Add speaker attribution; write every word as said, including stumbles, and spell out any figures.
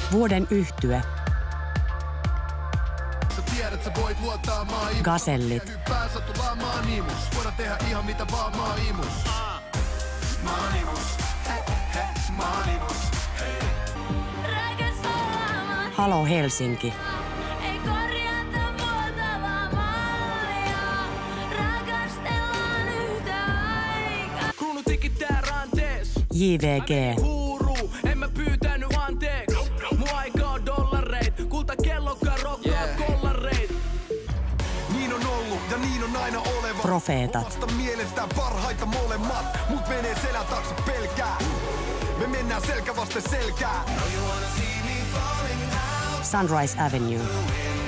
Speaker 1: Vuoden yhtye. Gasellit. Halo Helsinki. J V G.
Speaker 2: En mä pyytänyt anteeksi. Mun aika on dollareit. Kulta kellokkaan rokkaa kollareit. Niin on ollut ja niin on aina oleva.
Speaker 1: Profeetat.
Speaker 2: Omasta mielestään parhaita molemmat. Mut menee selän taakse pelkää. Me mennään selkä vasten selkää.
Speaker 1: Sunrise Avenue.